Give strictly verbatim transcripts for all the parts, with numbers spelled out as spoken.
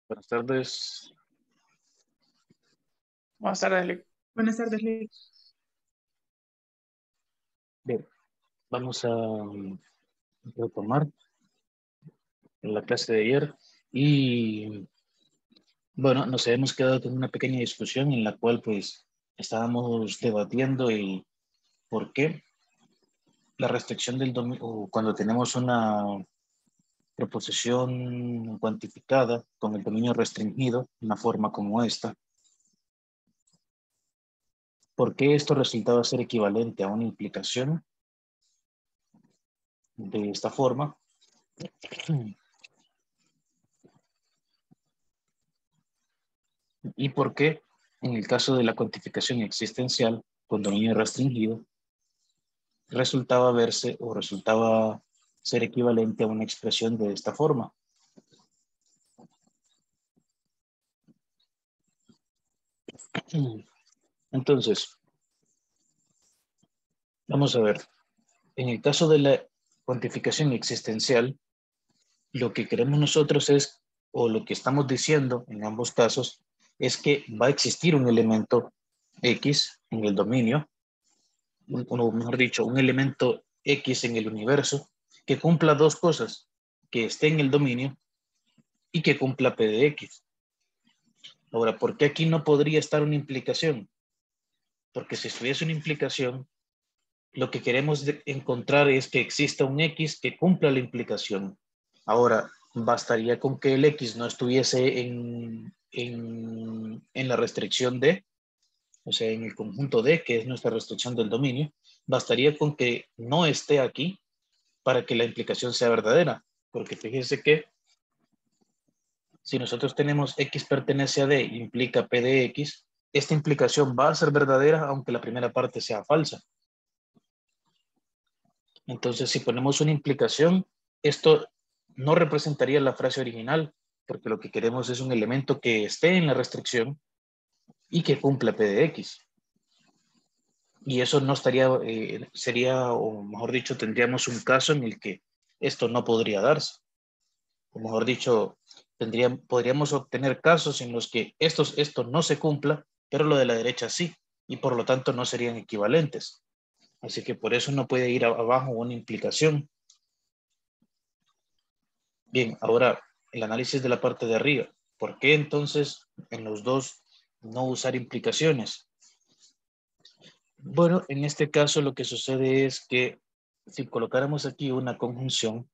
Buenas tardes. Buenas tardes, Lick. Buenas tardes, Lick. Bien, vamos a um, retomar en la clase de ayer y bueno, nos habíamos quedado con una pequeña discusión en la cual pues estábamos debatiendo el por qué la restricción del dominio, cuando tenemos una proposición cuantificada con el dominio restringido, una forma como esta, ¿por qué esto resultaba ser equivalente a una implicación de esta forma? ¿Y por qué en el caso de la cuantificación existencial con dominio restringido resultaba verse o resultaba ser equivalente a una expresión de esta forma? Entonces, vamos a ver. En el caso de la cuantificación existencial, lo que queremos nosotros es, o lo que estamos diciendo en ambos casos, es que va a existir un elemento X en el dominio, o mejor dicho, un elemento X en el universo que cumpla dos cosas, que esté en el dominio y que cumpla P de X. Ahora, ¿por qué aquí no podría estar una implicación? Porque si estuviese una implicación, lo que queremos encontrar es que exista un X que cumpla la implicación. Ahora, bastaría con que el X no estuviese en, en, en la restricción D, o sea, en el conjunto D, que es nuestra restricción del dominio, bastaría con que no esté aquí para que la implicación sea verdadera. Porque fíjense que si nosotros tenemos X pertenece a D, implica P de X, esta implicación va a ser verdadera aunque la primera parte sea falsa. Entonces, si ponemos una implicación, esto no representaría la frase original, porque lo que queremos es un elemento que esté en la restricción y que cumpla P de X. Y eso no estaría, eh, sería, o mejor dicho, tendríamos un caso en el que esto no podría darse. O mejor dicho, tendría, podríamos obtener casos en los que estos, esto no se cumpla, pero lo de la derecha sí, y por lo tanto no serían equivalentes. Así que por eso no puede ir abajo una implicación. Bien, ahora el análisis de la parte de arriba. ¿Por qué entonces en los dos no usar implicaciones? Bueno, en este caso lo que sucede es que si colocáramos aquí una conjunción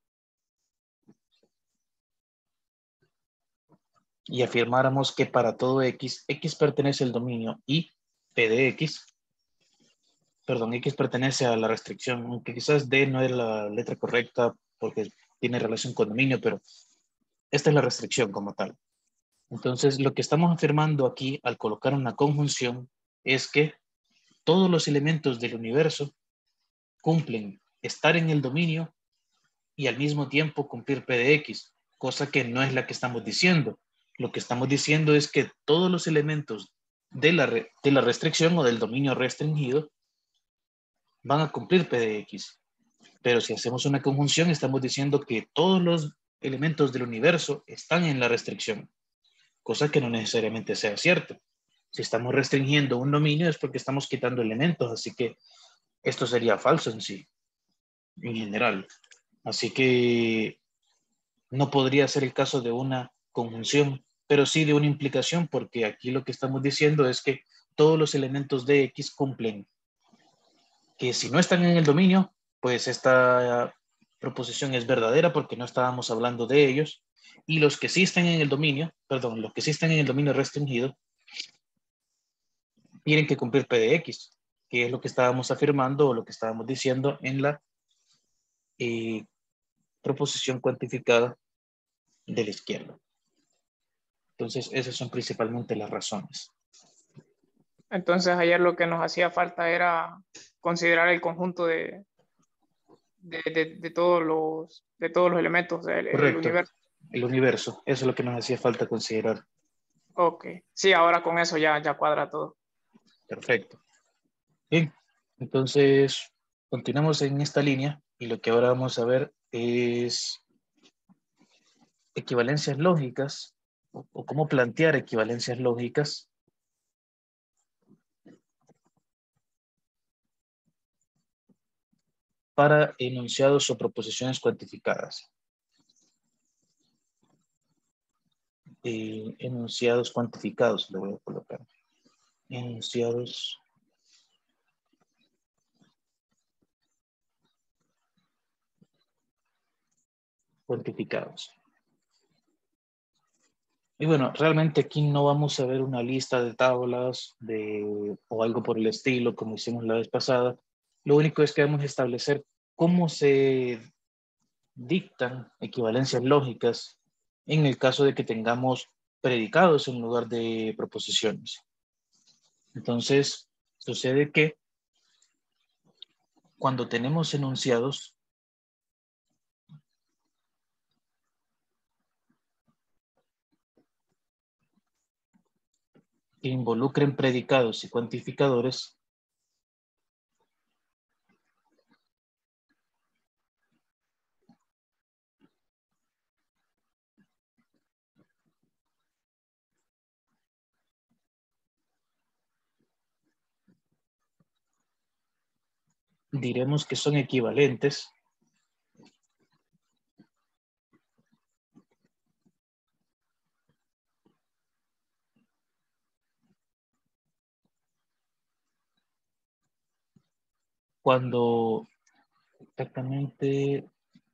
y afirmáramos que para todo X, X pertenece al dominio y P de X, perdón, X pertenece a la restricción, aunque quizás D no es la letra correcta porque tiene relación con dominio, pero esta es la restricción como tal. Entonces, lo que estamos afirmando aquí al colocar una conjunción es que todos los elementos del universo cumplen estar en el dominio y al mismo tiempo cumplir P de X, cosa que no es la que estamos diciendo. Lo que estamos diciendo es que todos los elementos de la, re, de la restricción o del dominio restringido van a cumplir P de X. Pero si hacemos una conjunción, estamos diciendo que todos los elementos del universo están en la restricción, cosa que no necesariamente sea cierto. Si estamos restringiendo un dominio es porque estamos quitando elementos, así que esto sería falso en sí, en general. Así que no podría ser el caso de una conjunción, pero sí de una implicación, porque aquí lo que estamos diciendo es que todos los elementos de X cumplen, que si no están en el dominio, pues esta proposición es verdadera porque no estábamos hablando de ellos, y los que sí están en el dominio, perdón, los que sí están en el dominio restringido, tienen que cumplir P de X, que es lo que estábamos afirmando o lo que estábamos diciendo en la eh, proposición cuantificada de la izquierda. Entonces, esas son principalmente las razones. Entonces, ayer lo que nos hacía falta era considerar el conjunto de, de, de, de todos, los, de todos los elementos del el Correcto, universo. el universo, eso es lo que nos hacía falta considerar. Ok, sí, ahora con eso ya, ya cuadra todo. Perfecto. Bien, entonces continuamos en esta línea y lo que ahora vamos a ver es equivalencias lógicas o, o cómo plantear equivalencias lógicas para enunciados o proposiciones cuantificadas. Eh, enunciados cuantificados, le voy a colocar. Enunciados cuantificados. Y bueno, realmente aquí no vamos a ver una lista de tablas de, o algo por el estilo, como hicimos la vez pasada. Lo único es que vamos a establecer cómo se dictan equivalencias lógicas en el caso de que tengamos predicados en lugar de proposiciones. Entonces, sucede que cuando tenemos enunciados, que involucren predicados y cuantificadores, diremos que son equivalentes cuando exactamente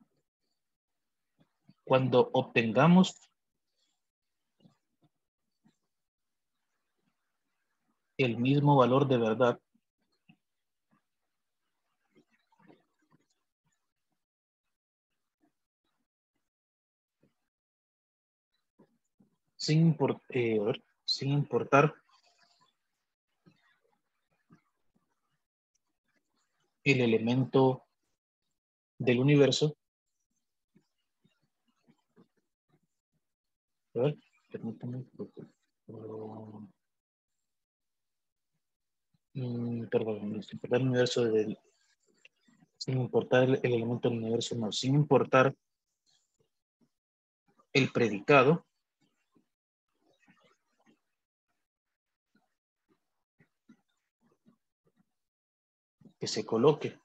cuando obtengamos el mismo valor de verdad sin, import, eh, sin importar el elemento del universo. A ver, permítame. Uh, mm, perdón, sin importar el universo del, sin importar el, el elemento del universo, no, sin importar el predicado que se coloque.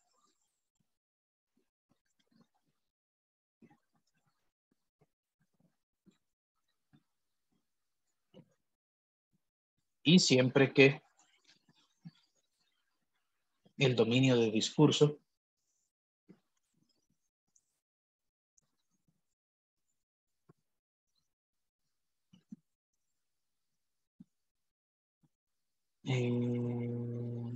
Y siempre que el dominio de discurso eh,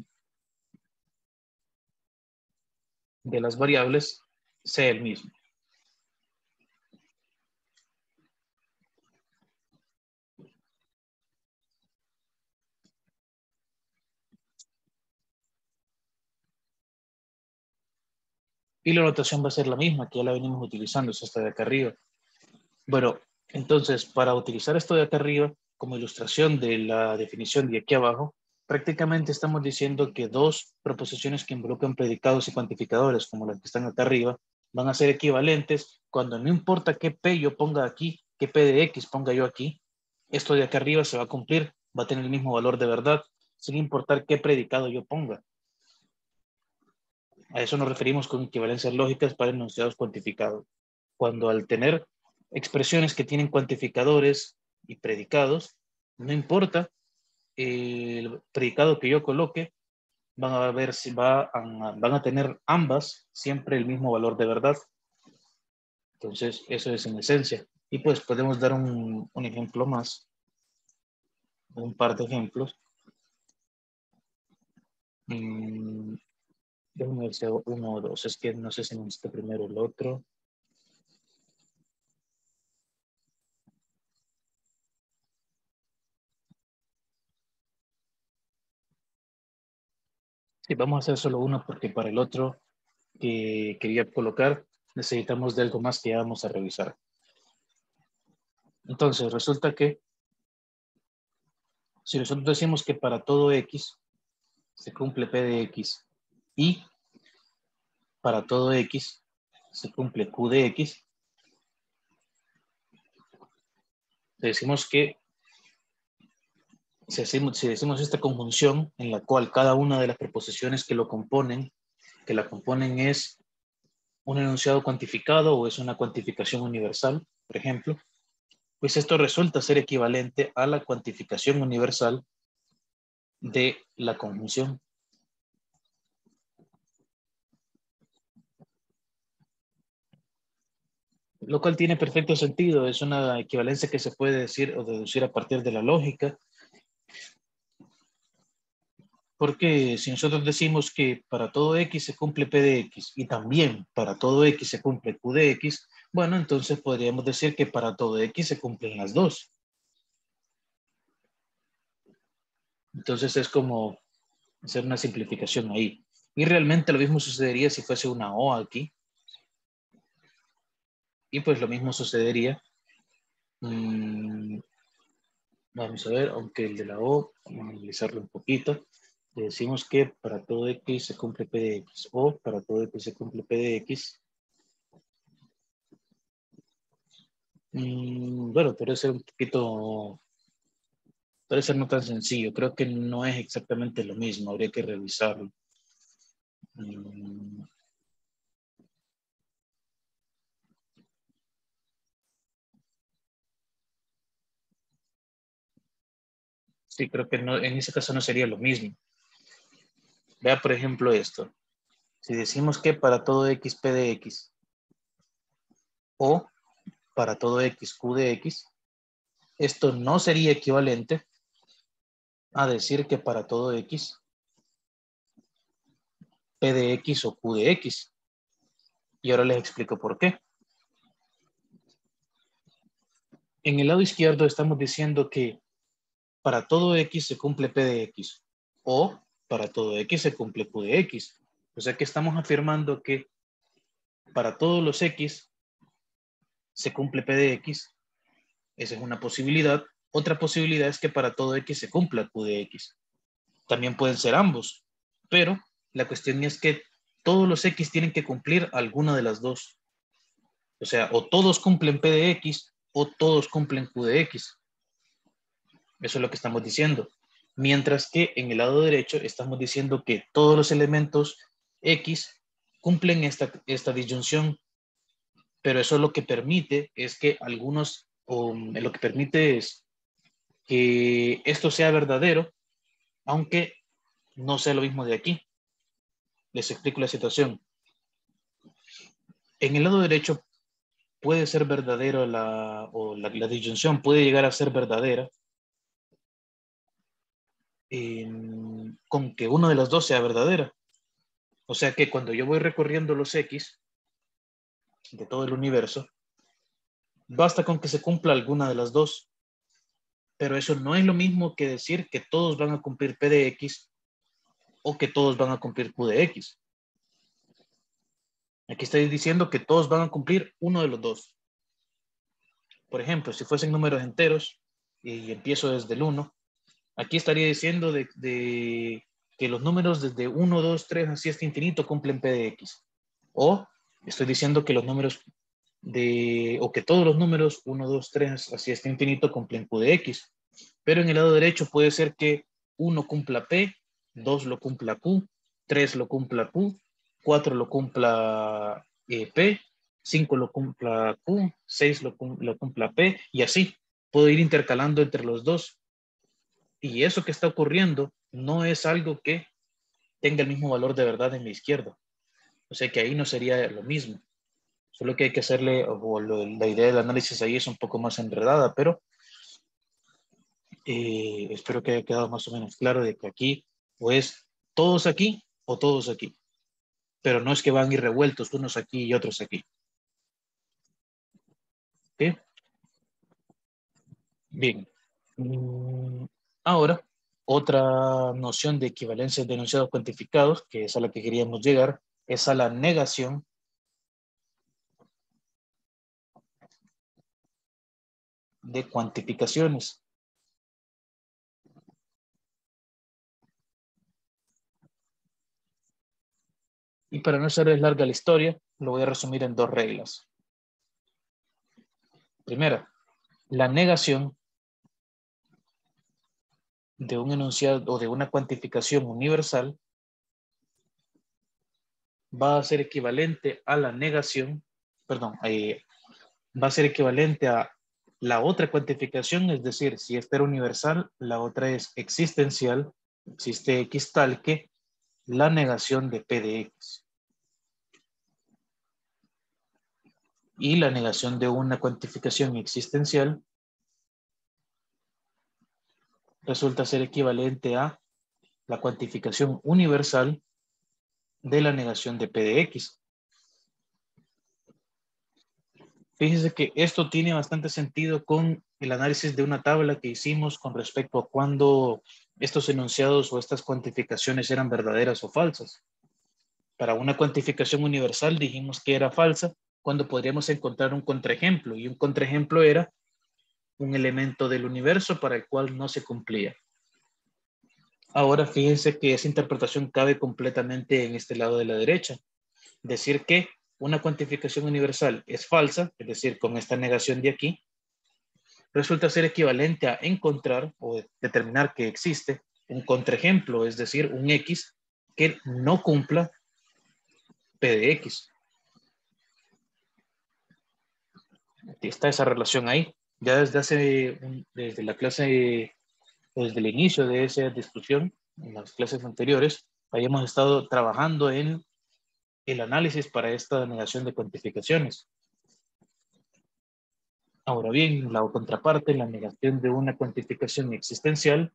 de las variables sea el mismo. Y la notación va a ser la misma, que ya la venimos utilizando, es esta de acá arriba. Bueno, entonces, para utilizar esto de acá arriba, como ilustración de la definición de aquí abajo, prácticamente estamos diciendo que dos proposiciones que involucran predicados y cuantificadores, como las que están acá arriba, van a ser equivalentes cuando no importa qué P yo ponga aquí, qué P de X ponga yo aquí, esto de acá arriba se va a cumplir, va a tener el mismo valor de verdad, sin importar qué predicado yo ponga. A eso nos referimos con equivalencias lógicas para enunciados cuantificados. Cuando al tener expresiones que tienen cuantificadores y predicados, no importa el predicado que yo coloque, van a ver si va a, van a tener ambas siempre el mismo valor de verdad. Entonces, eso es en esencia. Y pues podemos dar un, un ejemplo más, un par de ejemplos. Mm, déjame ver si hago uno o dos. Es que no sé si necesito primero el otro. Sí, vamos a hacer solo uno porque para el otro que quería colocar necesitamos de algo más que ya vamos a revisar. Entonces, resulta que si nosotros decimos que para todo X se cumple P de X y para todo X se cumple Q de X, Decimos que si decimos, si decimos esta conjunción en la cual cada una de las preposiciones que lo componen, que la componen es un enunciado cuantificado o es una cuantificación universal, por ejemplo, pues esto resulta ser equivalente a la cuantificación universal de la conjunción. Lo cual tiene perfecto sentido, es una equivalencia que se puede decir o deducir a partir de la lógica. Porque si nosotros decimos que para todo X se cumple P de X y también para todo X se cumple Q de X, bueno, entonces podríamos decir que para todo X se cumplen las dos. Entonces es como hacer una simplificación ahí. Y realmente lo mismo sucedería si fuese una O aquí. Y pues lo mismo sucedería. Mmm, vamos a ver, aunque el de la O, vamos a analizarlo un poquito. Le decimos que para todo X se cumple P de X. O para todo X se cumple P de X. Mm, bueno, puede ser un poquito, puede ser no tan sencillo. Creo que no es exactamente lo mismo. Habría que revisarlo. Mm, sí, creo que no, en ese caso no sería lo mismo. Vea, por ejemplo, esto. Si decimos que para todo X, P de X, o para todo X, Q de X, esto no sería equivalente a decir que para todo X, P de X o Q de X. Y ahora les explico por qué. En el lado izquierdo estamos diciendo que para todo X se cumple P de X o para todo X se cumple Q de X. O sea que estamos afirmando que para todos los X se cumple P de X. Esa es una posibilidad. Otra posibilidad es que para todo X se cumpla Q de X. También pueden ser ambos, pero la cuestión es que todos los X tienen que cumplir alguna de las dos. O sea, o todos cumplen P de X o todos cumplen Q de X. Eso es lo que estamos diciendo. Mientras que en el lado derecho estamos diciendo que todos los elementos X cumplen esta, esta disyunción, pero eso lo que permite es que algunos, o lo que permite es que esto sea verdadero, aunque no sea lo mismo de aquí. Les explico la situación. En el lado derecho puede ser verdadero la, o la, la disyunción puede llegar a ser verdadera eh, con que uno de los dos sea verdadera. O sea que cuando yo voy recorriendo los X de todo el universo, basta con que se cumpla alguna de las dos. Pero eso no es lo mismo que decir que todos van a cumplir P de X o que todos van a cumplir Q de X. Aquí estoy diciendo que todos van a cumplir uno de los dos. Por ejemplo, si fuesen números enteros y empiezo desde el uno, aquí estaría diciendo de, de que los números desde uno, dos, tres, así hasta infinito cumplen P de X. O estoy diciendo que los números de, o que todos los números uno, dos, tres, así hasta infinito cumplen Q de X. Pero en el lado derecho puede ser que uno cumpla P, dos lo cumpla Q, tres lo cumpla Q, cuatro lo cumpla eh, P, cinco lo cumpla Q, seis lo, lo cumpla P, y así. Puedo ir intercalando entre los dos. Y eso que está ocurriendo no es algo que tenga el mismo valor de verdad en la izquierda. O sea que ahí no sería lo mismo. Solo que hay que hacerle, o lo, la idea del análisis ahí es un poco más enredada, pero eh, espero que haya quedado más o menos claro de que aquí o es todos aquí o todos aquí. Pero no es que van a ir revueltos unos aquí y otros aquí. ¿Ok? Bien. Mm, ahora, otra noción de equivalencia de enunciados cuantificados, que es a la que queríamos llegar, es a la negación de cuantificaciones. Y para no hacerles larga la historia, lo voy a resumir en dos reglas. Primera, la negación de un enunciado o de una cuantificación universal va a ser equivalente a la negación, perdón, eh, va a ser equivalente a la otra cuantificación, es decir, si esta era universal, la otra es existencial, existe X tal que la negación de P de X. Y la negación de una cuantificación existencial resulta ser equivalente a la cuantificación universal de la negación de P de X. Fíjese que esto tiene bastante sentido con el análisis de una tabla que hicimos con respecto a cuándo estos enunciados o estas cuantificaciones eran verdaderas o falsas. Para una cuantificación universal dijimos que era falsa cuando podríamos encontrar un contraejemplo, y un contraejemplo era un elemento del universo para el cual no se cumplía. Ahora fíjense que esa interpretación cabe completamente en este lado de la derecha. Decir que una cuantificación universal es falsa, es decir, con esta negación de aquí, resulta ser equivalente a encontrar o determinar que existe un contraejemplo, es decir, un X que no cumpla P de X. Está esa relación ahí. Ya desde hace, desde la clase, desde el inicio de esa discusión, en las clases anteriores, habíamos estado trabajando en el análisis para esta negación de cuantificaciones. Ahora bien, la contraparte, la negación de una cuantificación existencial,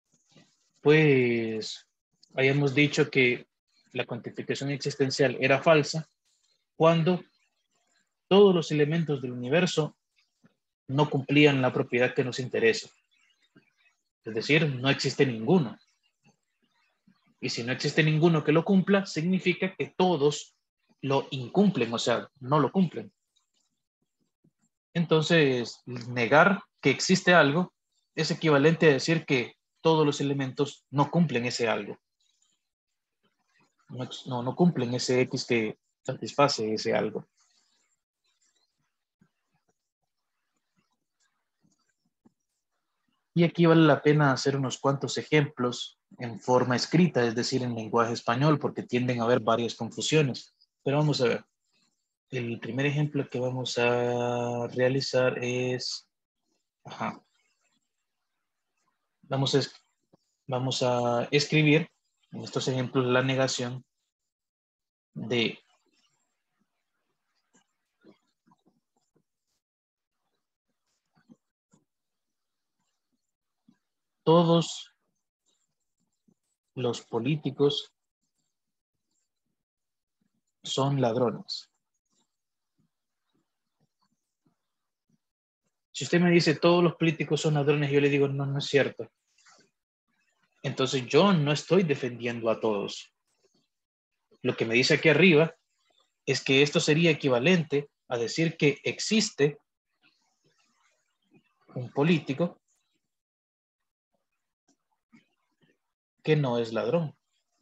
pues habíamos dicho que la cuantificación existencial era falsa cuando todos los elementos del universo no cumplían la propiedad que nos interesa. Es decir, no existe ninguno. Y si no existe ninguno que lo cumpla, significa que todos lo incumplen, o sea, no lo cumplen. Entonces, negar que existe algo es equivalente a decir que todos los elementos no cumplen ese algo. No, no, no cumplen ese X que satisface ese algo. Y aquí vale la pena hacer unos cuantos ejemplos en forma escrita, es decir, en lenguaje español, porque tienden a haber varias confusiones. Pero vamos a ver. El primer ejemplo que vamos a realizar es... Ajá. Vamos a, vamos a escribir en estos ejemplos la negación de todos los políticos son ladrones. Si usted me dice todos los políticos son ladrones, yo le digo no, no es cierto. Entonces yo no estoy defendiendo a todos. Lo que me dice aquí arriba es que esto sería equivalente a decir que existe un político que no es ladrón.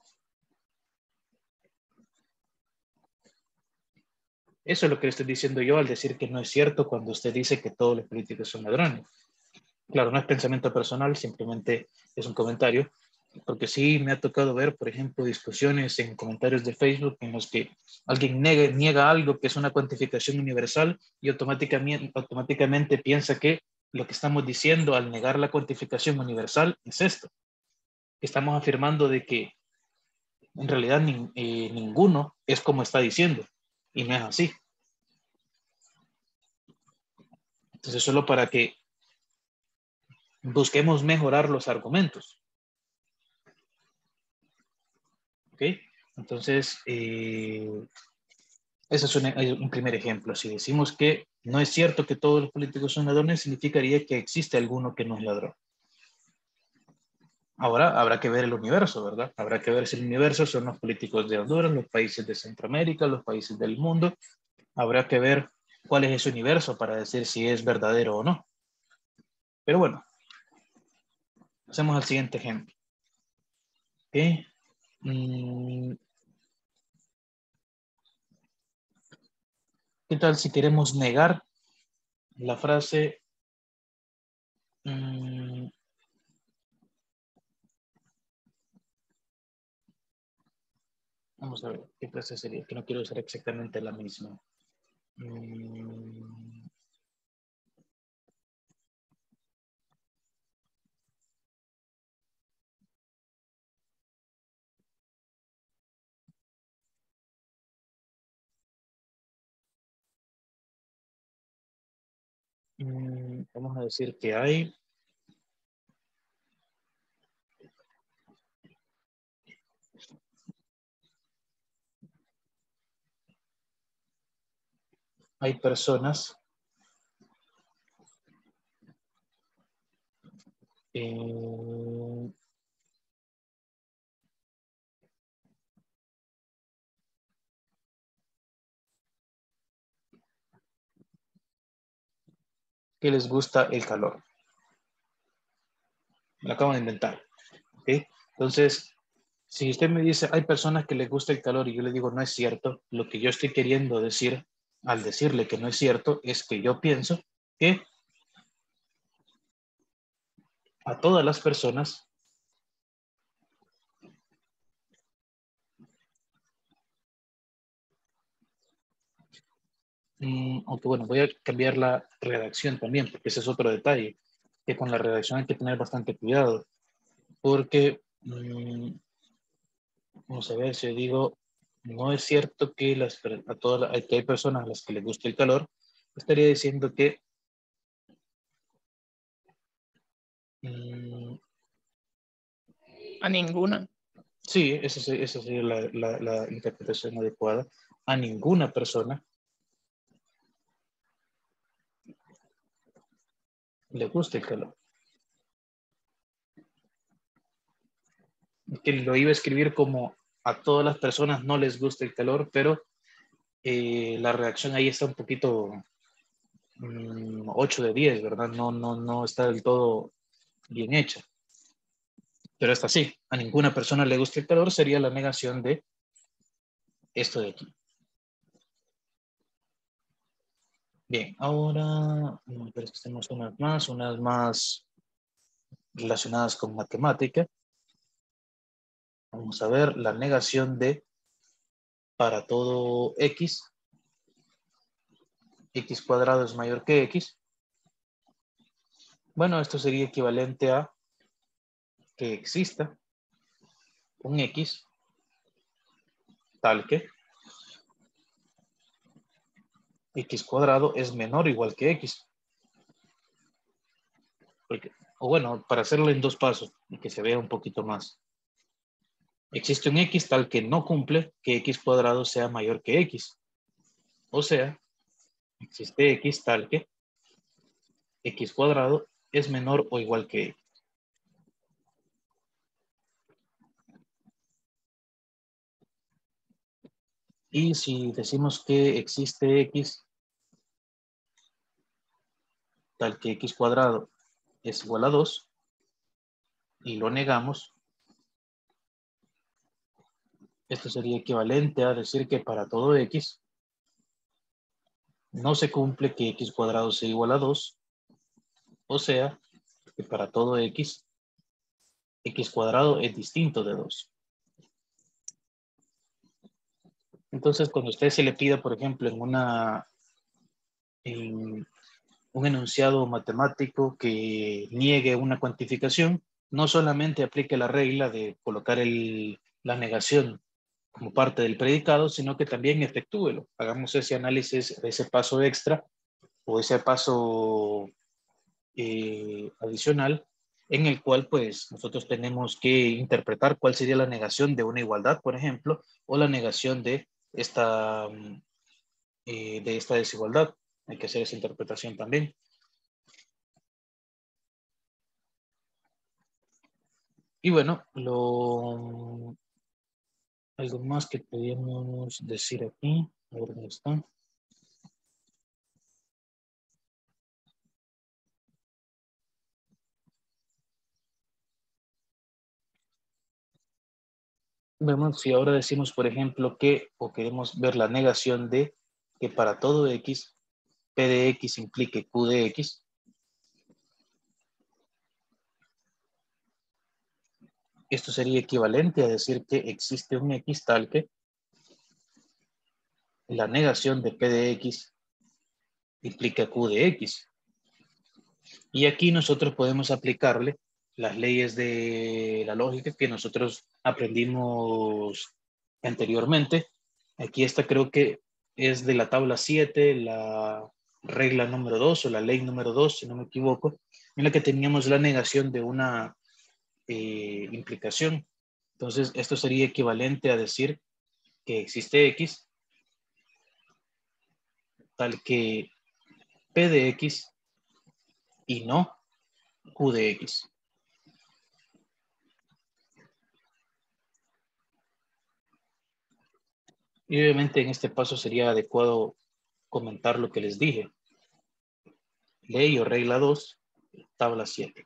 Eso es lo que le estoy diciendo yo al decir que no es cierto cuando usted dice que todos los políticos son ladrones. Claro, no es pensamiento personal, simplemente es un comentario, porque sí me ha tocado ver, por ejemplo, discusiones en comentarios de Facebook en los que alguien niega, niega algo que es una cuantificación universal y automáticamente, automáticamente piensa que lo que estamos diciendo al negar la cuantificación universal es esto. Estamos afirmando de que en realidad ni, eh, ninguno es como está diciendo, y no es así. Entonces, solo para que busquemos mejorar los argumentos. ¿Ok? Entonces, eh, ese es un, un primer ejemplo. Si decimos que no es cierto que todos los políticos son ladrones, significaría que existe alguno que no es ladrón. Ahora habrá que ver el universo, ¿verdad? Habrá que ver si el universo son los políticos de Honduras, los países de Centroamérica, los países del mundo. Habrá que ver cuál es ese universo para decir si es verdadero o no. Pero bueno, hacemos el siguiente ejemplo. ¿Okay? Mm, ¿qué tal si queremos negar la frase Mm, vamos a ver, ¿qué frase sería? Que no quiero usar exactamente la misma. Mm, mm, vamos a decir que hay hay personas eh, que les gusta el calor. Me lo acabo de inventar. ¿Ok? Entonces, si usted me dice, hay personas que les gusta el calor y yo le digo, no es cierto, lo que yo estoy queriendo decir al decirle que no es cierto es que yo pienso que a todas las personas, mmm, aunque bueno, voy a cambiar la redacción también, porque ese es otro detalle, que con la redacción hay que tener bastante cuidado, porque, mmm, vamos a ver, si yo digo, no es cierto que, las, a todas, que hay personas a las que les gusta el calor, estaría diciendo que mmm, A ninguna. sí, esa, se- esa sería la, la, la interpretación adecuada. A ninguna persona le gusta el calor. Que lo iba a escribir como a todas las personas no les gusta el calor, pero eh, la reacción ahí está un poquito mm, ocho de diez, ¿verdad? No, no, no está del todo bien hecha. Pero esta sí, a ninguna persona le gusta el calor sería la negación de esto de aquí. Bien, ahora pero que tenemos unas más, unas más relacionadas con matemática. Vamos a ver la negación de para todo x, x cuadrado es mayor que x. Bueno, esto sería equivalente a que exista un x tal que x cuadrado es menor o igual que x. Porque, o bueno, para hacerlo en dos pasos y que se vea un poquito más. Existe un x tal que no cumple que x cuadrado sea mayor que x. O sea, existe x tal que x cuadrado es menor o igual que x. Y si decimos que existe x tal que x cuadrado es igual a dos y lo negamos, esto sería equivalente a decir que para todo x no se cumple que x cuadrado sea igual a dos, o sea, que para todo x, x cuadrado es distinto de dos. Entonces, cuando usted se le pida, por ejemplo, en, una, en un enunciado matemático que niegue una cuantificación, no solamente aplique la regla de colocar el, la negación como parte del predicado, sino que también efectúelo. Hagamos ese análisis, ese paso extra o ese paso eh, adicional en el cual pues nosotros tenemos que interpretar cuál sería la negación de una igualdad, por ejemplo, o la negación de esta, eh, de esta desigualdad. Hay que hacer esa interpretación también. Y bueno, lo, algo más que podríamos decir aquí. A ver dónde está. Vemos si ahora decimos, por ejemplo, que o queremos ver la negación de que para todo x, p de x implique q de x. esto sería equivalente a decir que existe un X tal que la negación de P de X implica Q de X. Y aquí nosotros podemos aplicarle las leyes de la lógica que nosotros aprendimos anteriormente. Aquí esta creo que es de la tabla siete, la regla número dos o la ley número dos, si no me equivoco, en la que teníamos la negación de una eh, implicación. Entonces, esto sería equivalente a decir que existe X, tal que P de X y no Q de X. Y obviamente en este paso sería adecuado comentar lo que les dije. Ley o regla dos, tabla siete.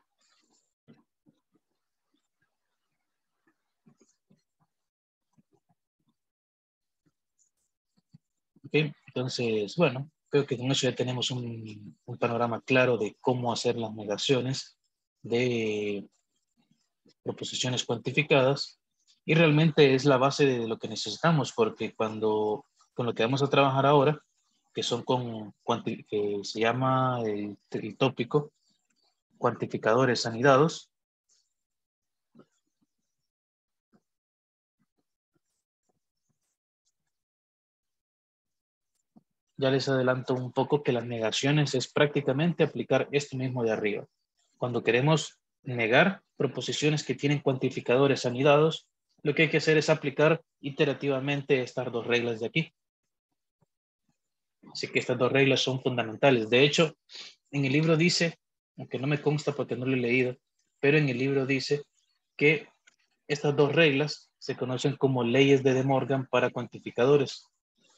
Ok, entonces, bueno, creo que con eso ya tenemos un, un panorama claro de cómo hacer las negaciones de proposiciones cuantificadas. Y realmente es la base de lo que necesitamos, porque cuando con lo que vamos a trabajar ahora, que son con, que se llama el, el tópico cuantificadores anidados, ya les adelanto un poco que las negaciones es prácticamente aplicar esto mismo de arriba. Cuando queremos negar proposiciones que tienen cuantificadores anidados, lo que hay que hacer es aplicar iterativamente estas dos reglas de aquí. Así que estas dos reglas son fundamentales. De hecho, en el libro dice, aunque no me consta porque no lo he leído, pero en el libro dice que estas dos reglas se conocen como leyes de De Morgan para cuantificadores.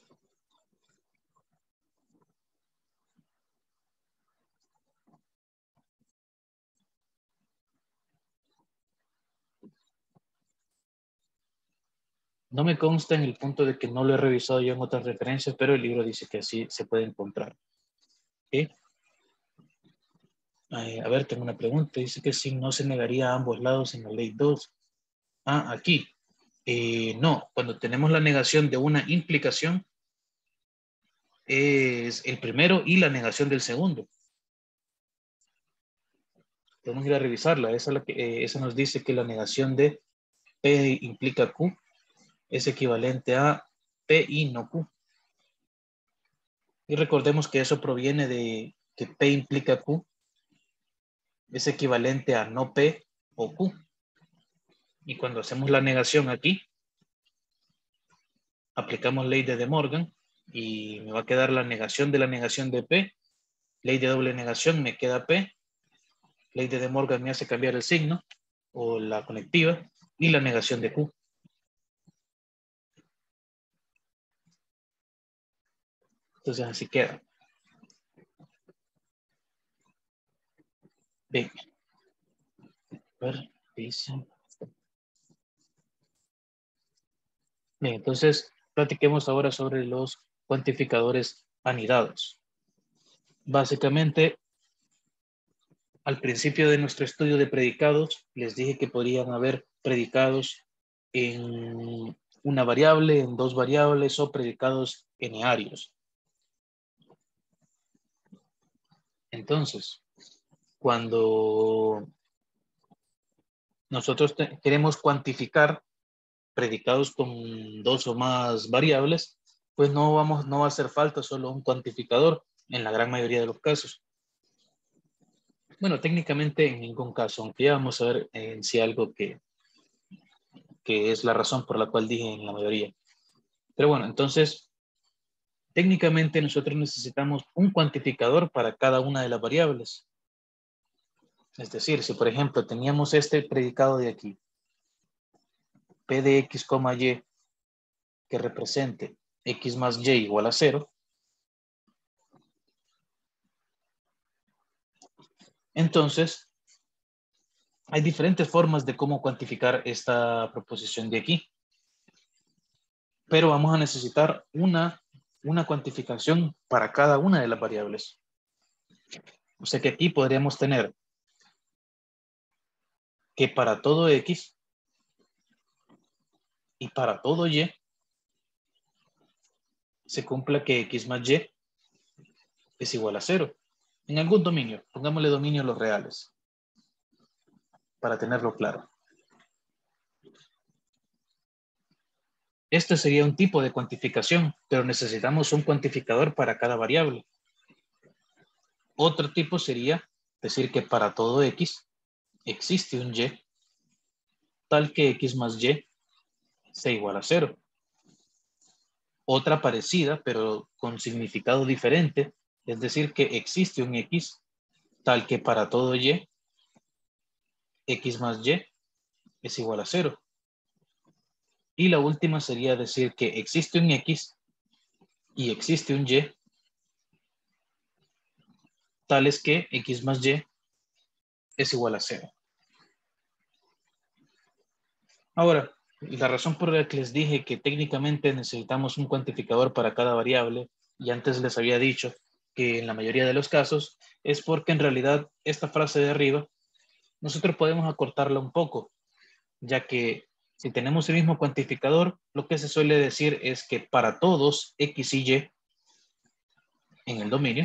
No me consta en el punto de que no lo he revisado yo en otras referencias, pero el libro dice que así se puede encontrar. ¿Okay? Eh, a ver, tengo una pregunta. Dice que si no se negaría a ambos lados en la ley dos. Ah, aquí. Eh, no, cuando tenemos la negación de una implicación, es el primero y la negación del segundo. Tenemos que ir a revisarla. Esa, la que, eh, esa nos dice que la negación de P implica Q es equivalente a P y no Q. Y recordemos que eso proviene de que P implica Q es equivalente a no P o Q. Y cuando hacemos la negación aquí, aplicamos ley de De Morgan y me va a quedar la negación de la negación de P. Ley de doble negación me queda P. Ley de De Morgan me hace cambiar el signo o la conectiva y la negación de Q. Entonces así queda. Bien. A ver, dice. Bien, entonces platiquemos ahora sobre los cuantificadores anidados. Básicamente, al principio de nuestro estudio de predicados, les dije que podrían haber predicados en una variable, en dos variables o predicados enearios. Entonces, cuando nosotros queremos cuantificar predicados con dos o más variables, pues no, vamos, no va a hacer falta solo un cuantificador en la gran mayoría de los casos. Bueno, técnicamente en ningún caso, aunque ya vamos a ver en sí algo que, que es la razón por la cual dije en la mayoría. Pero bueno, entonces, técnicamente nosotros necesitamos un cuantificador para cada una de las variables. Es decir, si por ejemplo teníamos este predicado de aquí, P de X, Y, que represente X más Y igual a cero, entonces hay diferentes formas de cómo cuantificar esta proposición de aquí. Pero vamos a necesitar una, una cuantificación para cada una de las variables. O sea que aquí podríamos tener que para todo X y para todo y se cumpla que x más y es igual a cero. En algún dominio, pongámosle dominio a los reales, para tenerlo claro. Este sería un tipo de cuantificación, pero necesitamos un cuantificador para cada variable. Otro tipo sería decir que para todo x existe un y tal que x más y sea igual a cero. Otra parecida, pero con significado diferente, es decir que existe un x tal que para todo y, x más y es igual a cero. Y la última sería decir que existe un x y existe un y tales que x más y es igual a cero. Ahora, la razón por la que les dije que técnicamente necesitamos un cuantificador para cada variable, y antes les había dicho que en la mayoría de los casos, es porque en realidad esta frase de arriba, nosotros podemos acortarla un poco, ya que si tenemos el mismo cuantificador, lo que se suele decir es que para todos x y y en el dominio,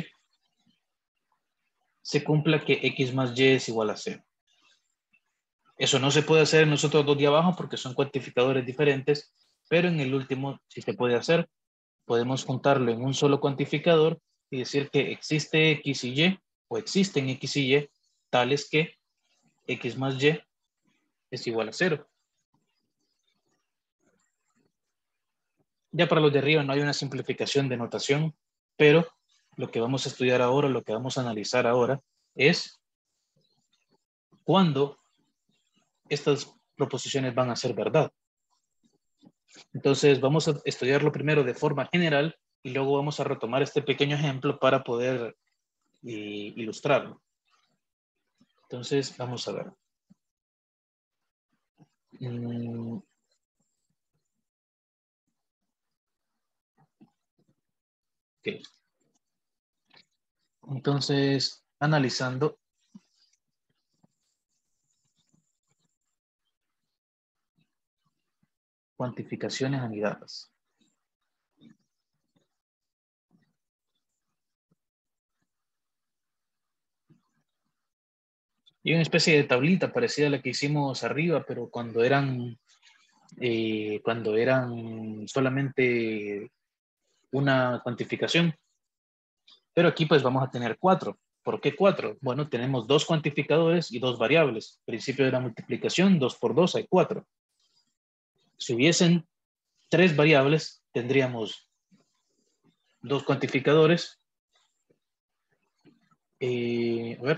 se cumpla que x más y es igual a cero. Eso no se puede hacer en los otros dos de abajo porque son cuantificadores diferentes, pero en el último sí se puede hacer. Podemos juntarlo en un solo cuantificador y decir que existe x y y o existen x y y tales que x más y es igual a cero. Ya para los de arriba no hay una simplificación de notación, pero lo que vamos a estudiar ahora, lo que vamos a analizar ahora es cuándo estas proposiciones van a ser verdad. Entonces vamos a estudiarlo primero de forma general y luego vamos a retomar este pequeño ejemplo para poder eh, ilustrarlo. Entonces vamos a ver. Mm, ok. Entonces, analizando cuantificaciones anidadas. Y una especie de tablita parecida a la que hicimos arriba, pero cuando eran, eh, cuando eran solamente una cuantificación. Pero aquí pues vamos a tener cuatro. ¿Por qué cuatro? Bueno, tenemos dos cuantificadores y dos variables. Principio de la multiplicación, dos por dos hay cuatro. Si hubiesen tres variables, tendríamos dos cuantificadores. Eh, a ver.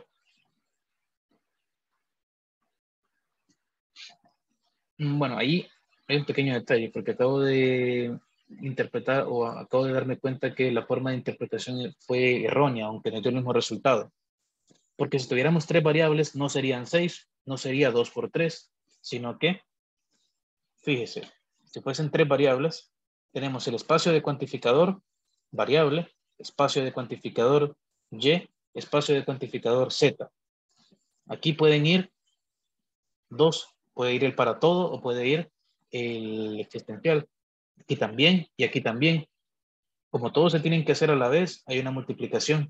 Bueno, ahí hay un pequeño detalle, porque acabo de interpretar o acabo de darme cuenta que la forma de interpretación fue errónea, aunque no dio el mismo resultado. Porque si tuviéramos tres variables, no serían seis, no sería dos por tres, sino que, fíjese, si fuesen tres variables, tenemos el espacio de cuantificador, variable, espacio de cuantificador y, espacio de cuantificador z. Aquí pueden ir dos, puede ir el para todo o puede ir el existencial. Aquí también y aquí también. Como todos se tienen que hacer a la vez, hay una multiplicación.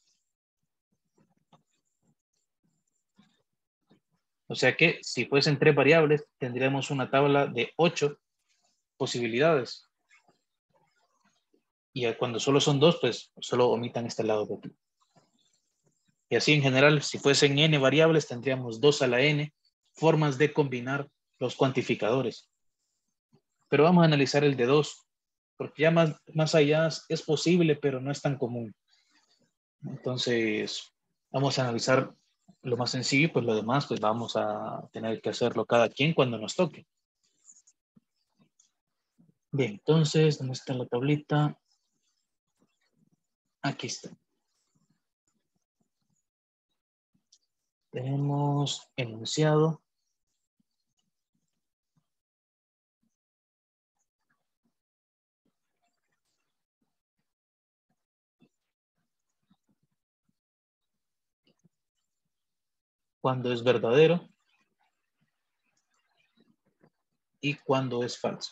O sea que si fuesen tres variables, tendríamos una tabla de ocho posibilidades. Y cuando solo son dos, pues solo omitan este lado de aquí. Y así en general, si fuesen n variables, tendríamos dos a la n formas de combinar los cuantificadores. Pero vamos a analizar el de dos, porque ya más, más allá es posible, pero no es tan común. Entonces, vamos a analizar lo más sencillo, pues lo demás, pues vamos a tener que hacerlo cada quien cuando nos toque. Bien, entonces, ¿dónde está la tablita? Aquí está. Tenemos enunciado. Cuando es verdadero. y cuando es falso.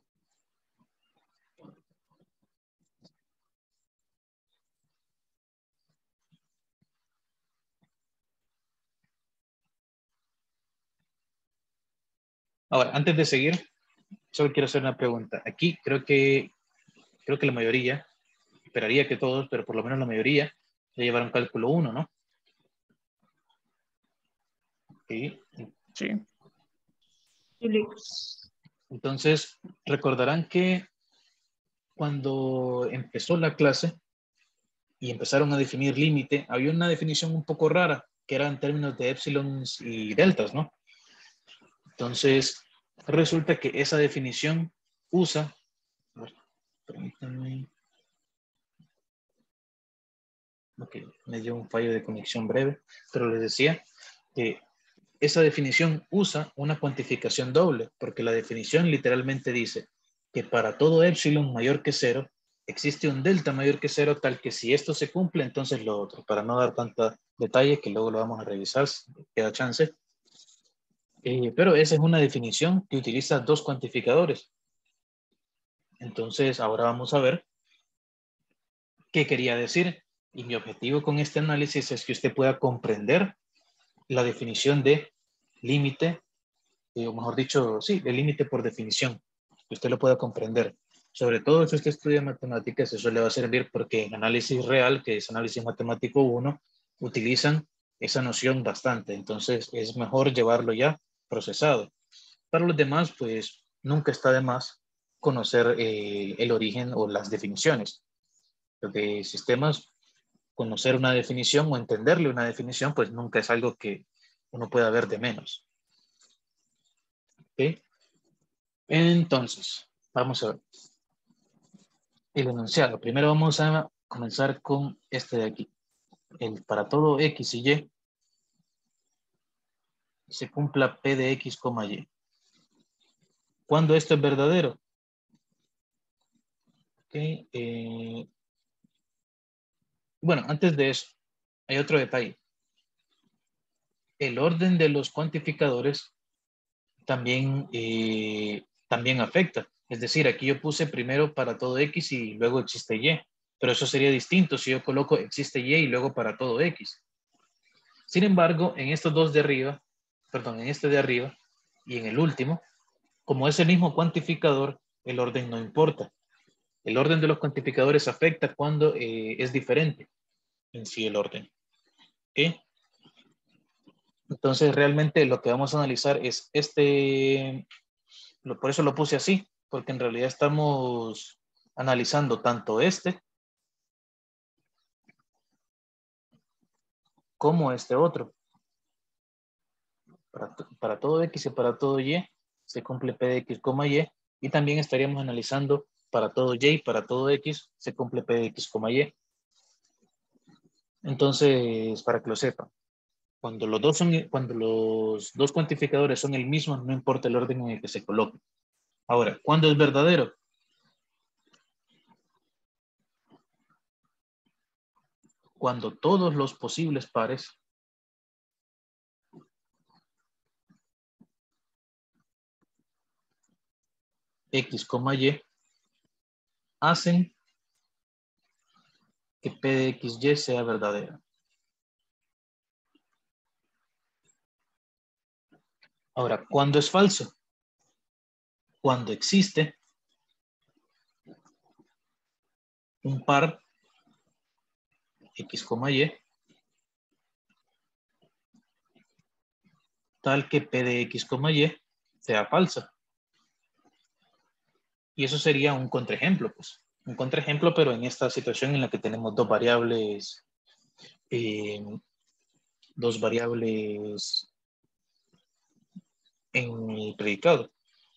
Ahora, antes de seguir, solo quiero hacer una pregunta. Aquí creo que, creo que la mayoría, esperaría que todos, pero por lo menos la mayoría, ya llevaron cálculo uno, ¿no? Sí. Sí. Entonces, recordarán que cuando empezó la clase y empezaron a definir límite, había una definición un poco rara, que era en términos de épsilons y deltas, ¿no? Entonces, resulta que esa definición usa, a ver, permítanme, ok, me dio un fallo de conexión breve, pero les decía que esa definición usa una cuantificación doble, porque la definición literalmente dice que para todo épsilon mayor que cero, existe un delta mayor que cero, tal que si esto se cumple, entonces lo otro, para no dar tanta detalle, que luego lo vamos a revisar, si queda chance. Eh, pero esa es una definición que utiliza dos cuantificadores. Entonces, ahora vamos a ver qué quería decir. Y mi objetivo con este análisis es que usted pueda comprender la definición de límite, o mejor dicho, sí, el límite por definición, que usted lo pueda comprender. Sobre todo si usted estudia matemáticas, eso le va a servir porque en análisis real, que es análisis matemático uno, utilizan esa noción bastante. Entonces es mejor llevarlo ya procesado. Para los demás, pues nunca está de más conocer eh, el origen o las definiciones. De sistemas, conocer una definición o entenderle una definición, pues nunca es algo que uno pueda ver de menos. ¿Okay? Entonces, vamos a ver el enunciado. Primero vamos a comenzar con este de aquí. El para todo X y Y se cumpla P de X, Y. ¿Cuándo esto es verdadero? Okay. Eh, bueno, antes de eso, hay otro detalle. El orden de los cuantificadores también, eh, también afecta. Es decir, aquí yo puse primero para todo X y luego existe Y. Pero eso sería distinto si yo coloco existe Y y luego para todo X. Sin embargo, en estos dos de arriba, perdón, en este de arriba y en el último, como es el mismo cuantificador, el orden no importa. El orden de los cuantificadores afecta cuando eh, es diferente en sí el orden. ¿Okay? Entonces, realmente lo que vamos a analizar es este, por eso lo puse así, porque en realidad estamos analizando tanto este como este otro. Para, para todo X y para todo Y se cumple P de X, Y, y también estaríamos analizando para todo Y y para todo X se cumple P de X, Y. Entonces, para que lo sepan, cuando los dos son, cuando los dos cuantificadores son el mismo, no importa el orden en el que se coloquen. Ahora, ¿cuándo es verdadero? Cuando todos los posibles pares X, Y hacen que P de X, Y sea verdadera. Ahora, ¿cuándo es falso? Cuando existe un par X, Y tal que P de X, Y sea falsa. Y eso sería un contraejemplo, pues. Un contraejemplo, pero en esta situación en la que tenemos dos variables, eh, dos variables en el predicado.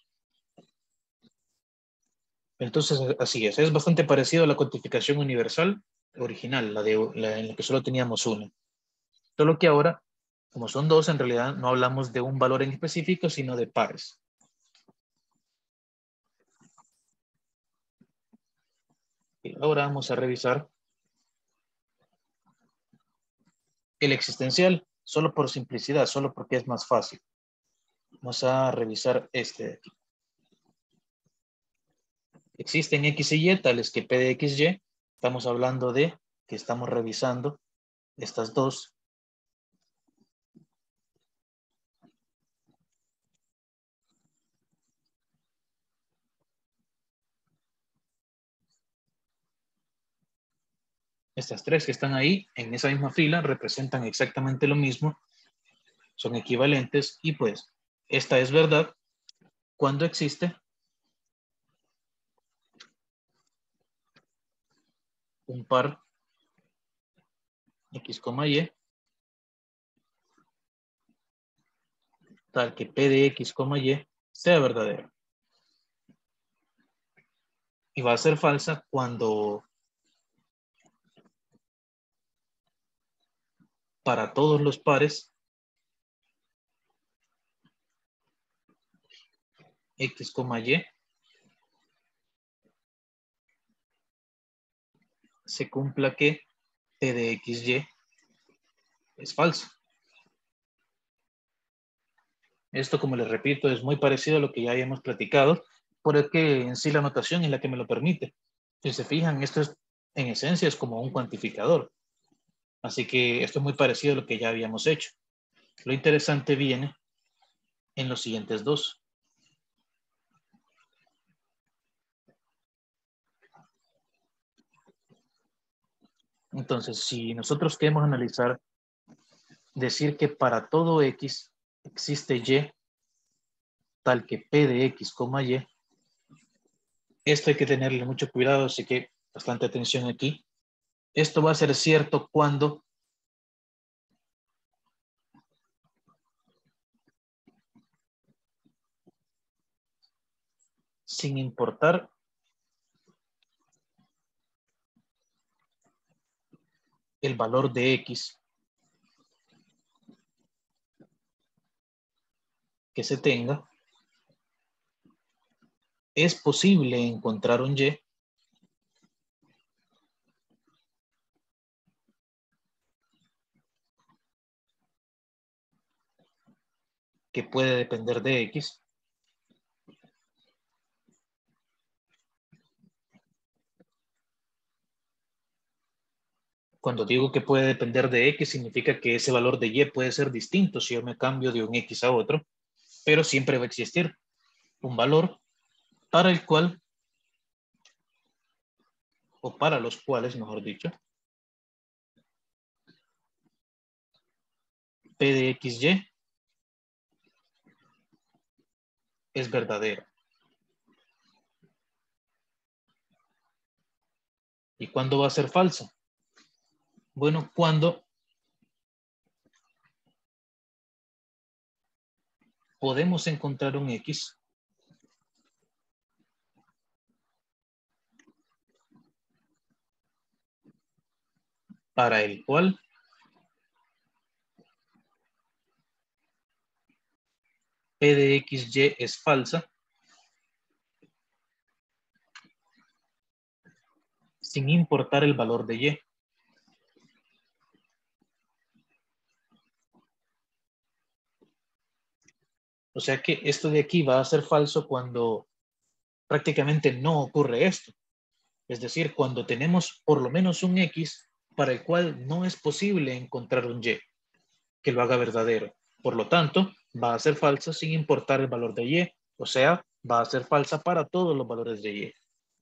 Entonces, así es. Es bastante parecido a la cuantificación universal original, la, de, la en la que solo teníamos una. Solo que ahora, como son dos, en realidad no hablamos de un valor en específico, sino de pares. Y ahora vamos a revisar el existencial, solo por simplicidad, solo porque es más fácil. Vamos a revisar este de aquí. existen X y Y tales que P de X Y, estamos hablando de que estamos revisando estas dos. Estas tres que están ahí en esa misma fila representan exactamente lo mismo, son equivalentes y pues esta es verdad cuando existe un par X, Y tal que P de X, Y sea verdadero. Y va a ser falsa cuando para todos los pares X, Y se cumpla que P de X, Y es falso. Esto, como les repito, es muy parecido a lo que ya habíamos platicado, porque en sí la notación es la que me lo permite. Si se fijan, esto es, en esencia es como un cuantificador. Así que esto es muy parecido a lo que ya habíamos hecho. Lo interesante viene en los siguientes dos. Entonces, si nosotros queremos analizar, decir que para todo X existe Y, tal que P de X, Y, esto hay que tenerle mucho cuidado, así que bastante atención aquí. Esto va a ser cierto cuando sin importar el valor de X que se tenga, es posible encontrar un Y que puede depender de X. Cuando digo que puede depender de X, significa que ese valor de Y puede ser distinto si yo me cambio de un X a otro, pero siempre va a existir un valor para el cual, o para los cuales, mejor dicho, P de X Y es verdadero. ¿Y cuándo va a ser falso? Bueno, cuando podemos encontrar un X para el cual P de X Y es falsa, sin importar el valor de Y. O sea que esto de aquí va a ser falso cuando prácticamente no ocurre esto. Es decir, cuando tenemos por lo menos un X para el cual no es posible encontrar un Y que lo haga verdadero. Por lo tanto, va a ser falsa sin importar el valor de Y. O sea, va a ser falsa para todos los valores de Y.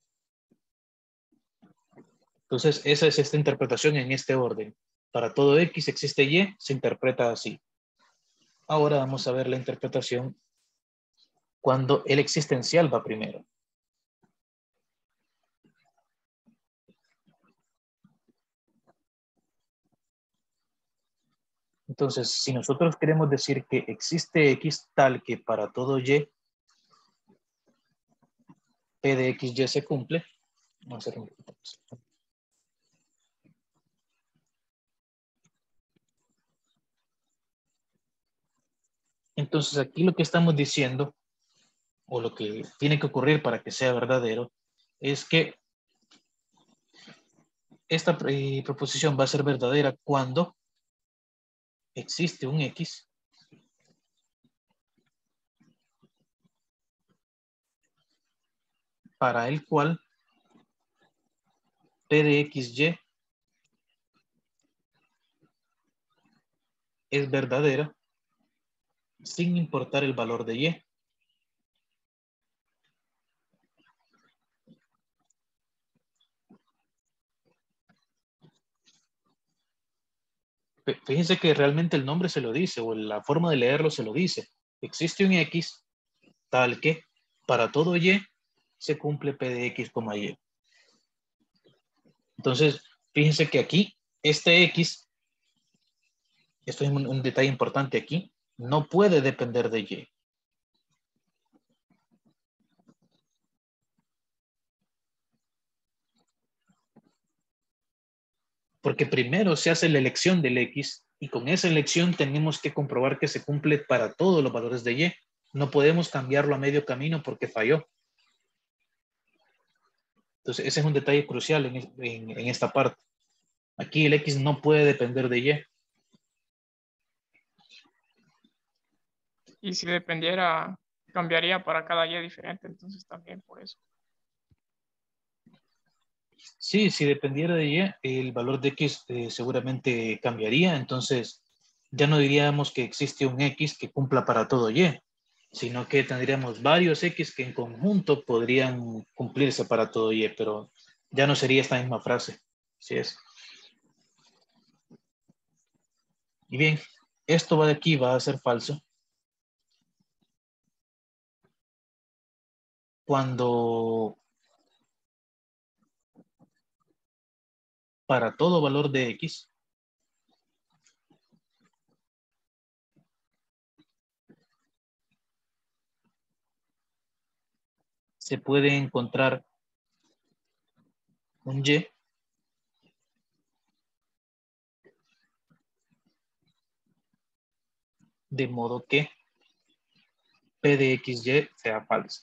Entonces, esa es esta interpretación en este orden. Para todo X existe Y, se interpreta así. Ahora vamos a ver la interpretación cuando el existencial va primero. Entonces, si nosotros queremos decir que existe X tal que para todo Y, P de X Y se cumple, vamos a hacer un poquito más. Entonces, aquí lo que estamos diciendo, o lo que tiene que ocurrir para que sea verdadero, es que esta proposición va a ser verdadera cuando existe un X para el cual P de X Y es verdadera sin importar el valor de Y. Fíjense que realmente el nombre se lo dice, o la forma de leerlo se lo dice. Existe un X tal que para todo Y se cumple P de X, Y. Entonces, fíjense que aquí, este X, esto es un, un detalle importante aquí, no puede depender de Y. Porque primero se hace la elección del X y con esa elección tenemos que comprobar que se cumple para todos los valores de Y. No podemos cambiarlo a medio camino porque falló. Entonces, ese es un detalle crucial en, en, en esta parte. Aquí el X no puede depender de Y. Y si dependiera, cambiaría para cada Y diferente, entonces también por eso. Sí, si dependiera de Y, el valor de X eh, seguramente cambiaría. Entonces, ya no diríamos que existe un X que cumpla para todo Y, sino que tendríamos varios X que en conjunto podrían cumplirse para todo Y, pero ya no sería esta misma frase. Así es. Y bien, esto va de aquí, va a ser falso. Cuando para todo valor de X se puede encontrar un Y de modo que P de X Y sea falso.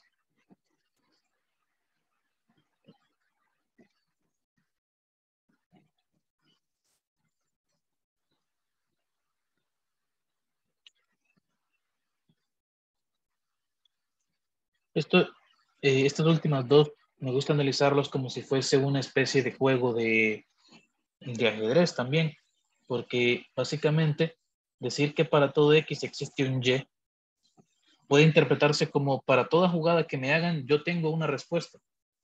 Esto, eh, estas últimas dos me gusta analizarlos como si fuese una especie de juego de, de ajedrez también, porque básicamente decir que para todo X existe un Y puede interpretarse como para toda jugada que me hagan yo tengo una respuesta.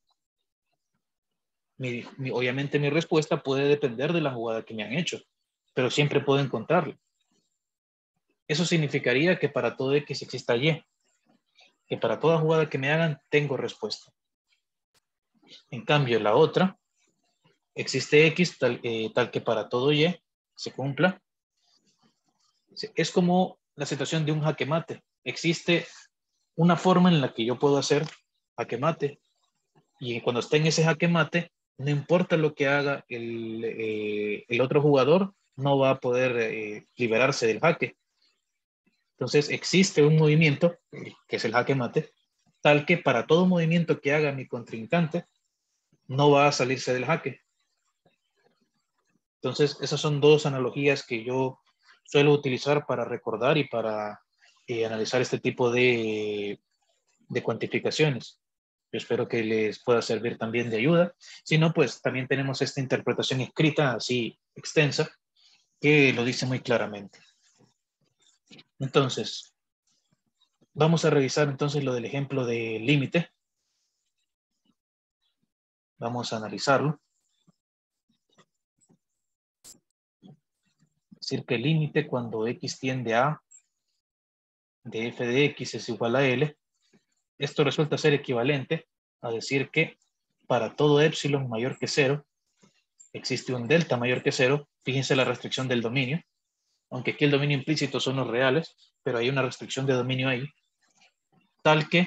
Mi, mi, obviamente mi respuesta puede depender de la jugada que me han hecho, pero siempre puedo encontrarla. Eso significaría que para todo X exista Y, que para toda jugada que me hagan tengo respuesta. En cambio, la otra, existe X tal, eh, tal que para todo Y se cumpla. Es como la situación de un jaque mate. Existe una forma en la que yo puedo hacer jaque mate y cuando esté en ese jaque mate, no importa lo que haga el, eh, el otro jugador, no va a poder eh, liberarse del jaque. Entonces existe un movimiento, que es el jaque mate, tal que para todo movimiento que haga mi contrincante, no va a salirse del jaque. Entonces, esas son dos analogías que yo suelo utilizar para recordar y para eh, analizar este tipo de, de cuantificaciones. Yo espero que les pueda servir también de ayuda. Si no, pues también tenemos esta interpretación escrita así extensa que lo dice muy claramente. Entonces, vamos a revisar entonces lo del ejemplo de límite. Vamos a analizarlo. Decir que el límite cuando X tiende a de f de X es igual a L. Esto resulta ser equivalente a decir que para todo epsilon mayor que cero, existe un delta mayor que cero. Fíjense la restricción del dominio. Aunque aquí el dominio implícito son los reales, pero hay una restricción de dominio ahí. Tal que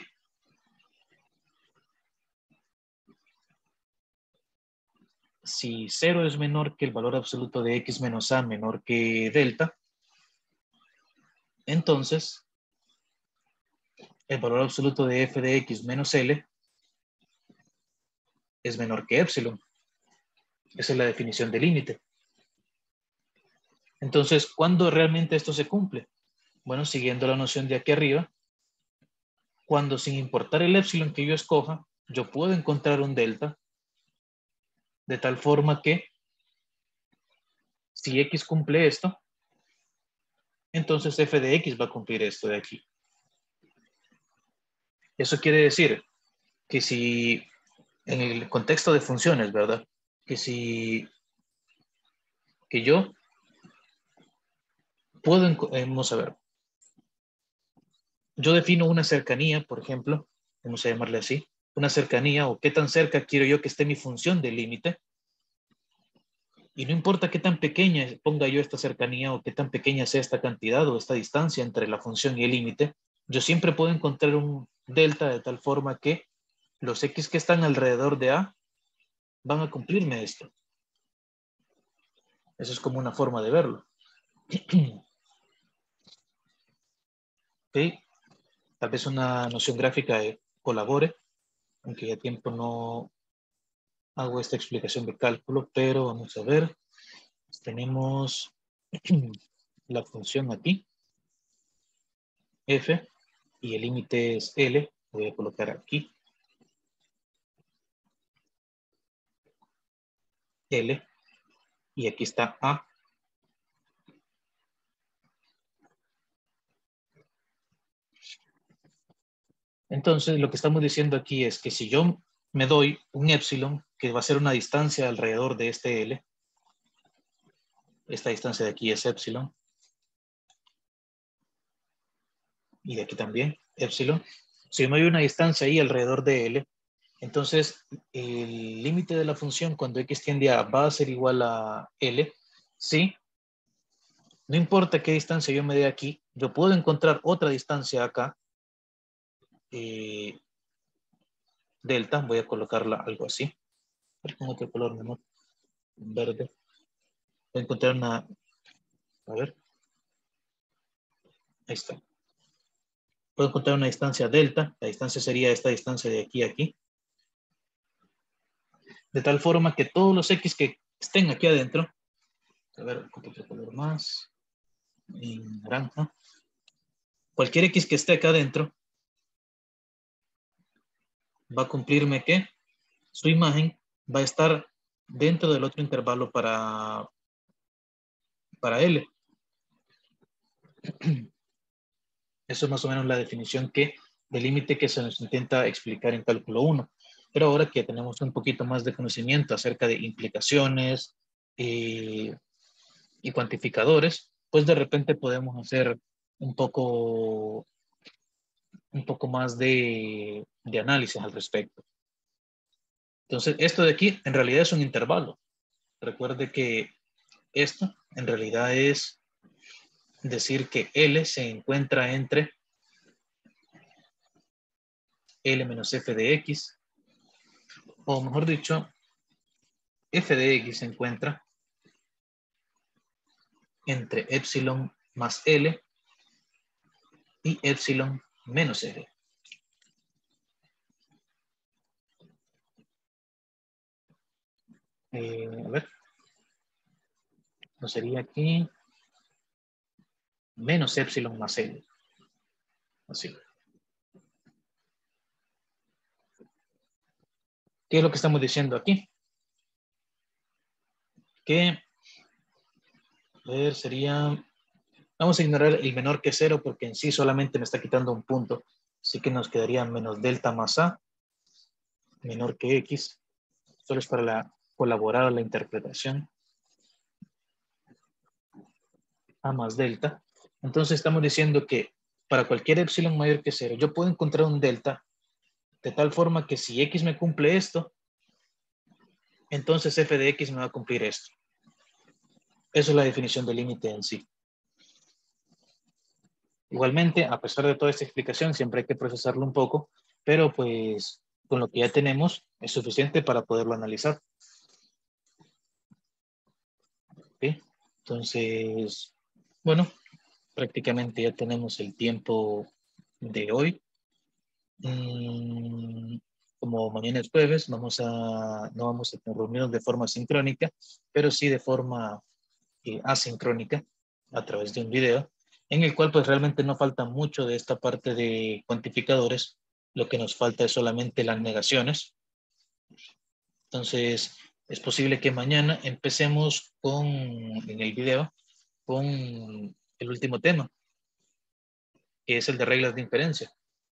si cero es menor que el valor absoluto de X menos A menor que delta, entonces el valor absoluto de f de X menos L es menor que epsilon. Esa es la definición de límite. Entonces, ¿cuándo realmente esto se cumple? Bueno, siguiendo la noción de aquí arriba, cuando sin importar el epsilon que yo escoja, yo puedo encontrar un delta de tal forma que si X cumple esto, entonces f de X va a cumplir esto de aquí. Eso quiere decir que si en el contexto de funciones, ¿verdad? Que si que yo puedo, eh, vamos a ver, yo defino una cercanía, por ejemplo, vamos a llamarle así, una cercanía o qué tan cerca quiero yo que esté mi función de límite. Y no importa qué tan pequeña ponga yo esta cercanía o qué tan pequeña sea esta cantidad o esta distancia entre la función y el límite, yo siempre puedo encontrar un delta de tal forma que los X que están alrededor de A van a cumplirme esto. Eso es como una forma de verlo. ¿Okay? Tal vez una noción gráfica eh, colabore, aunque ya tiempo no hago esta explicación de cálculo, pero vamos a ver. Tenemos la función aquí, f, y el límite es L. Voy a colocar aquí L, y aquí está A. Entonces, lo que estamos diciendo aquí es que si yo me doy un epsilon, que va a ser una distancia alrededor de este L, esta distancia de aquí es epsilon, y de aquí también, epsilon. Si yo me doy una distancia ahí alrededor de L, entonces el límite de la función cuando X tiende a va a ser igual a L, ¿sí? No importa qué distancia yo me dé aquí, yo puedo encontrar otra distancia acá, eh, delta, voy a colocarla algo así, con otro color menor, verde. Voy a encontrar una, a ver, ahí está. Puedo encontrar una distancia delta, la distancia sería esta distancia de aquí a aquí, de tal forma que todos los X que estén aquí adentro, a ver, con otro color más, en naranja, cualquier X que esté acá adentro, va a cumplirme que su imagen va a estar dentro del otro intervalo para, para L. Eso es más o menos la definición que, del límite que se nos intenta explicar en cálculo uno. Pero ahora que tenemos un poquito más de conocimiento acerca de implicaciones eh, y cuantificadores, pues de repente podemos hacer un poco, un poco más de, de análisis al respecto. Entonces, esto de aquí en realidad es un intervalo. Recuerde que esto en realidad es decir que L se encuentra entre L menos f de X, o mejor dicho, f de X se encuentra entre epsilon más L y epsilon menos L. Eh, a ver, no sería aquí menos epsilon más L. Así. ¿Qué es lo que estamos diciendo aquí? Que, a ver, sería, vamos a ignorar el menor que cero porque en sí solamente me está quitando un punto. Así que nos quedaría menos delta más A, menor que X. Solo es para la, colaborar a la interpretación. A más delta. Entonces estamos diciendo que para cualquier epsilon mayor que cero, yo puedo encontrar un delta de tal forma que si X me cumple esto, entonces f de X me va a cumplir esto. Esa es la definición del límite en sí. Igualmente, a pesar de toda esta explicación, siempre hay que procesarlo un poco, pero pues con lo que ya tenemos es suficiente para poderlo analizar. ¿Sí? Entonces, bueno, prácticamente ya tenemos el tiempo de hoy. Mm, como mañana es jueves, vamos a, no vamos a reunirnos de forma sincrónica, pero sí de forma eh, asincrónica a través de un video, en el cual pues realmente no falta mucho de esta parte de cuantificadores, Lo que nos falta es solamente las negaciones. Entonces, es posible que mañana empecemos con, en el video, con el último tema, que es el de reglas de inferencia.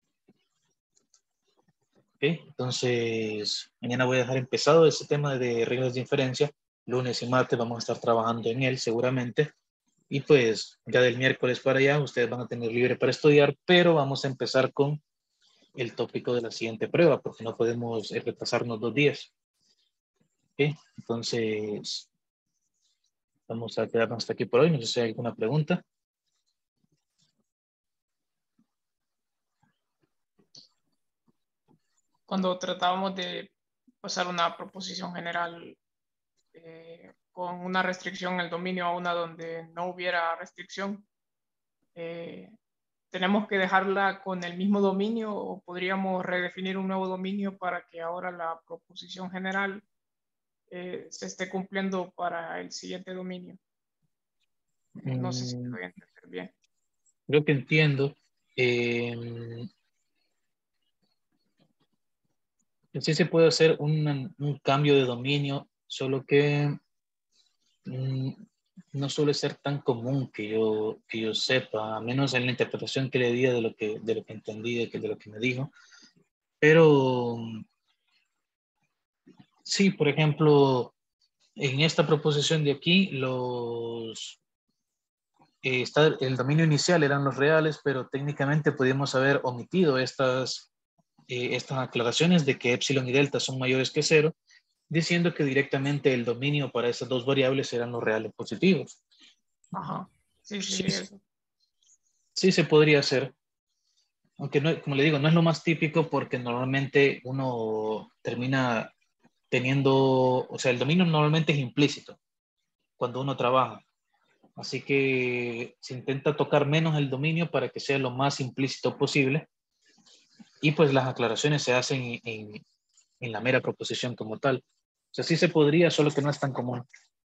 ¿Okay? Entonces, mañana voy a dejar empezado ese tema de reglas de inferencia. Lunes y martes vamos a estar trabajando en él seguramente. Y pues ya del miércoles para allá ustedes van a tener libre para estudiar, pero vamos a empezar con el tópico de la siguiente prueba, porque no podemos eh, retrasarnos dos días. ¿Okay? Entonces, vamos a quedarnos hasta aquí por hoy. No sé si hay alguna pregunta. Cuando tratábamos de pasar una proposición general eh, con una restricción en el dominio a una donde no hubiera restricción, eh, ¿tenemos que dejarla con el mismo dominio o podríamos redefinir un nuevo dominio para que ahora la proposición general eh, se esté cumpliendo para el siguiente dominio? Eh, no sé si me Mm, voy a entender bien. creo que entiendo. Eh, sí se puede hacer un, un cambio de dominio, solo que mm, no suele ser tan común que yo, que yo sepa, a menos en la interpretación que le di de lo que, de lo que entendí, de, que, de lo que me dijo. Pero sí, por ejemplo, en esta proposición de aquí, los, eh, está, el dominio inicial eran los reales, pero técnicamente podíamos haber omitido estas, eh, estas aclaraciones de que epsilon y delta son mayores que cero, diciendo que directamente el dominio para esas dos variables eran los reales positivos. Ajá. Sí, sí, Sí, sí, eso. sí se podría hacer, aunque no, como le digo, no es lo más típico porque normalmente uno termina teniendo, o sea, el dominio normalmente es implícito cuando uno trabaja. Así que se intenta tocar menos el dominio para que sea lo más implícito posible y pues las aclaraciones se hacen en, en la mera proposición como tal. O sea, sí se podría, solo que no es tan común.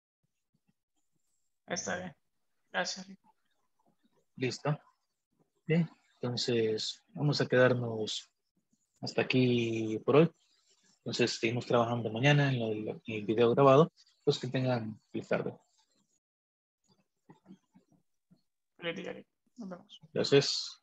Está bien. Gracias, Rico. Listo. Bien, entonces vamos a quedarnos hasta aquí por hoy. Entonces seguimos trabajando mañana en, lo, en el video grabado. Pues que tengan feliz tarde. Feliz día, Rico. Nos vemos. Gracias.